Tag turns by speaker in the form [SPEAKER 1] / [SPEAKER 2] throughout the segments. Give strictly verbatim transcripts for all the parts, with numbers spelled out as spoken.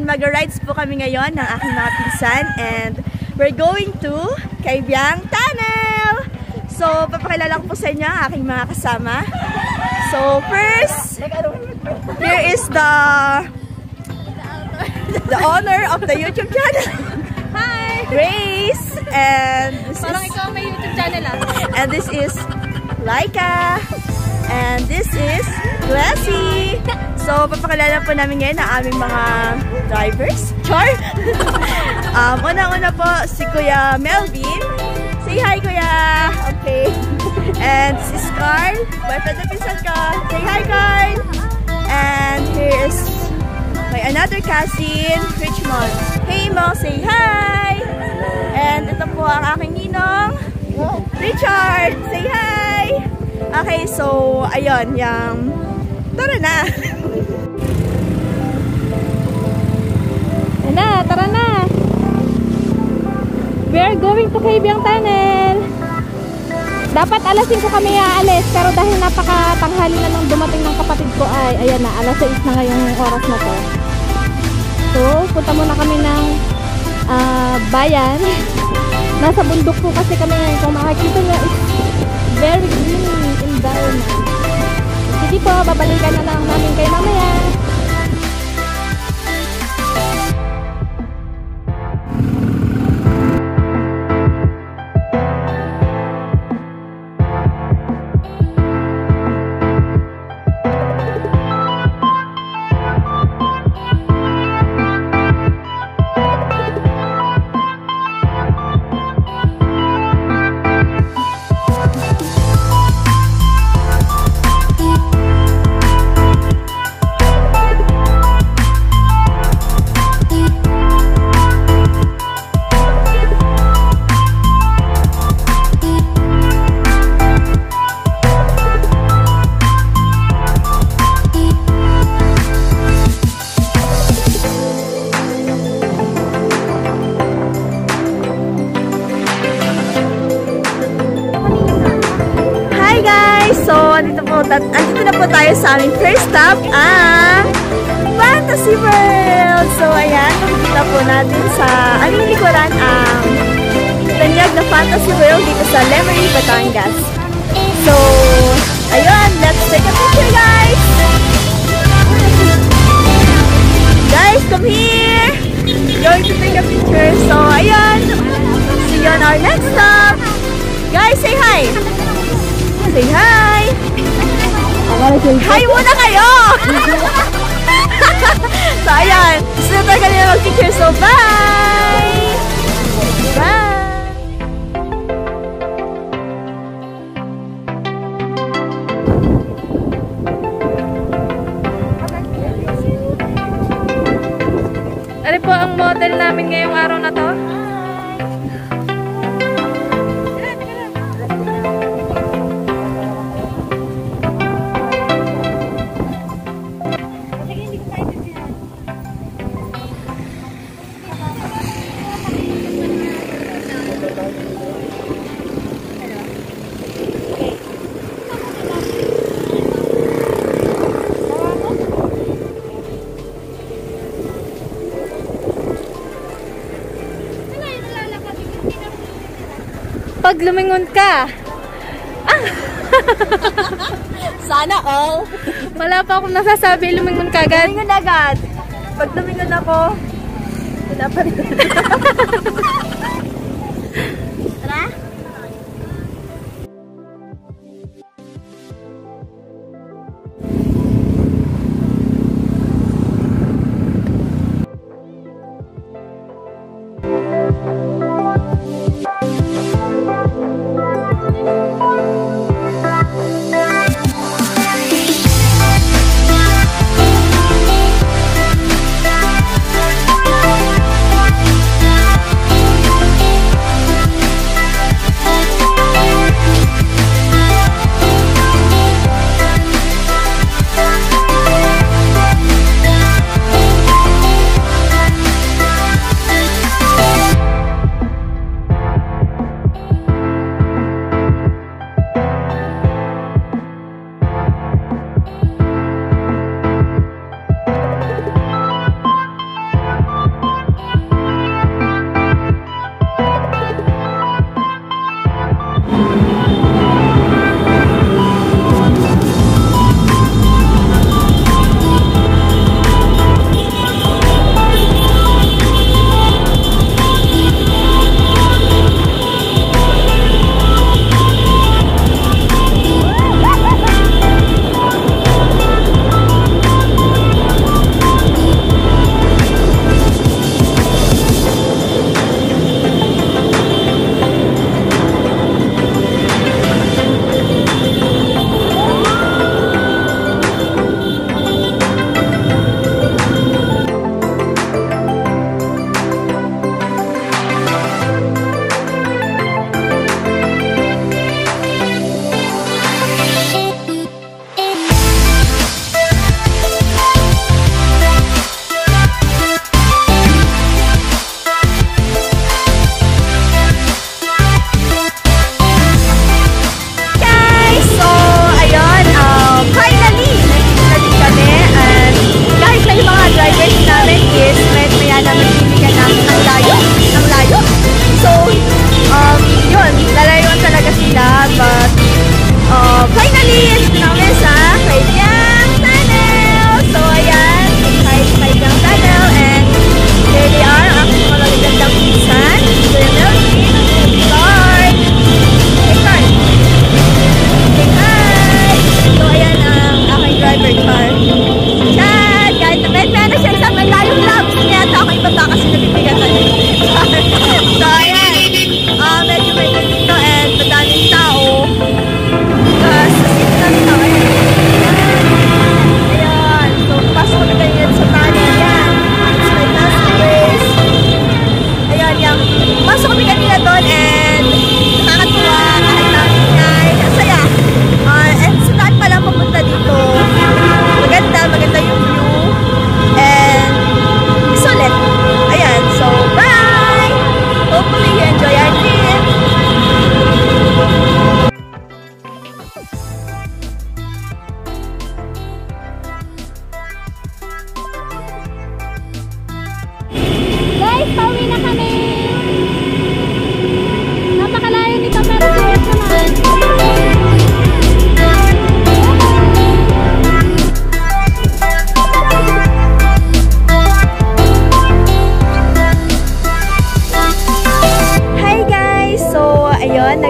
[SPEAKER 1] mag-rides po kami ngayon ng aking mga pinsan and we're going to Kabyang Tunnel! So, papakilala ko po sa inyo ang aking mga kasama. So, first, here is the the owner of the YouTube channel. Hi! Grace! And this
[SPEAKER 2] Parang
[SPEAKER 1] is,
[SPEAKER 2] ikaw may YouTube channel ah.
[SPEAKER 1] And this is Laika. And this is Glassy. So, papakilala po namin ngayon ang aming mga drivers. Char! um, Unang-una po si Kuya Melvin. Say hi, Kuya! Okay. And this is Carl. Boyfriend na pinsan ko. Say hi, Carl! And here is my another cousin, Richmond. Hey, Mo! Say hi! And ito po ang aking ninong, Richard! Say hi! Okay, so, ayun, yung... Tara na!
[SPEAKER 2] Na, tara na! We are going to Kabyang Tunnel! Dapat alas singko kami aalis, pero dahil napakatanghali na nung dumating ng kapatid ko ay, ayan na, alas sais na ngayong oras na to. So, punta muna kami ng uh, bayan. Nasa bundok po kasi kami ngayon. Kung makikita nyo, it's very green environment. Sige po, babalikan na lang namin kayo mamaya.
[SPEAKER 1] Andito na po tayo sa aming first stop, ang Fantasy World! So, ayan, makikita po natin sa aming likuran ang tanyag na Fantasy World dito sa Lemery, Batangas. So, ayun, let's take a picture, guys! Guys, come here! Going to take a picture. So, ayun, see you on our next stop! Guys, say hi! Say hi! Hi muna kayo! So, ayan. Gusto na kanina mag-picture. So, bye! Bye!
[SPEAKER 2] Ano po ang model namin ngayong araw na to? Pag lumingon ka. Ah!
[SPEAKER 1] Sana all.
[SPEAKER 2] Wala pa akong nasasabi, lumingon ka agad.
[SPEAKER 1] Lumingon agad. Pag lumingon ako, wala pa rin. Tara?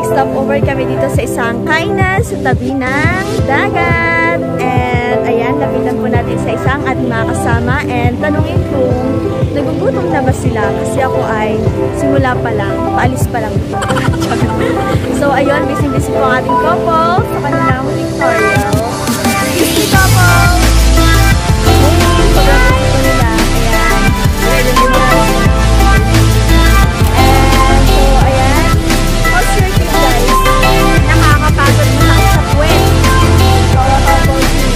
[SPEAKER 1] Nag-stop over kami dito sa isang kainan sa tabi ng dagat. And ayan, lapitan po natin sa isang ating mga kasama and tanungin kung nagugutom na ba sila kasi ako ay simula pa lang, paalis pa lang. So ayun, busy-busy po ang ating couple sa kanilang tutorial. Busy couple! Sobrang busy po nila. Ayan. And so ayan, how's your trip guys? Nakakapagod mo lang sa puwet. So how about you?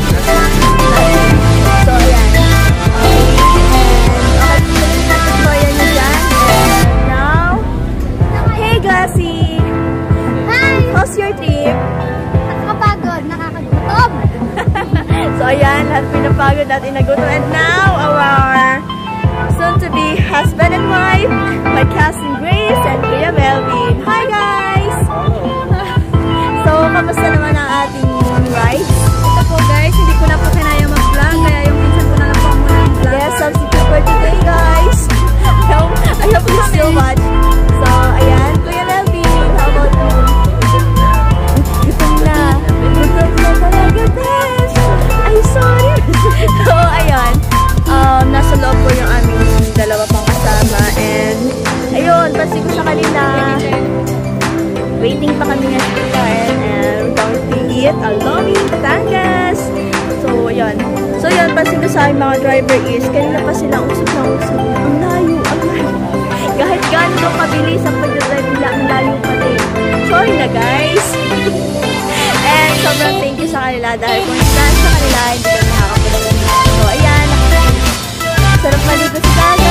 [SPEAKER 1] So ayan. Okay. And okay, tutorial nyo dyan. And now, hey Glassy!
[SPEAKER 2] Hi!
[SPEAKER 1] How's your trip?
[SPEAKER 2] Nakakapagod, nakakagutom.
[SPEAKER 1] So ayan, lahat pinapagod natin nagutom. And now, our soon-to-be husband and wife, my cousin Grace and Kuya Melvin. Hi guys! So, kamusta naman ang ating rides?
[SPEAKER 2] Ito po guys, hindi ko na po kinaya mag-vlog, kaya yung pinsan ko na lang po muna yung vlog.
[SPEAKER 1] Yes, substitute for today guys. I hope, I hope you still watch. So, ayan, Kuya Melvin, how about you? Gutom na. Gutom na talaga, Tess. Ay, sorry. So, ayun. Um, nasa loob po yung aming dalawa pang kasama. And, ayun, pansin ko sa kanila. Waiting pa kami nga sa car. And, we're going to eat Alomi, Batangas. So, ayun. So, yun, pansin ko sa aming mga driver is, kanina pa sila usap na usap. Ang layo, ang layo. Kahit gano'n kabilis ang pag-drive nila, ang layo pa din. Sorry na, guys. And, sobrang thank you sa kanila dahil kung hindi sa kanila, hindi ko nakakapunta. So, ayan. Sarap maligo sa dagat.